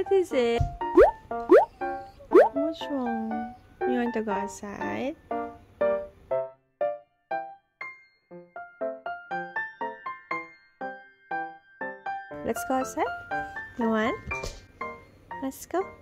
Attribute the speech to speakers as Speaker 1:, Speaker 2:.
Speaker 1: What is it? What's wrong? You want to go outside? Let's go outside. You want? Let's go.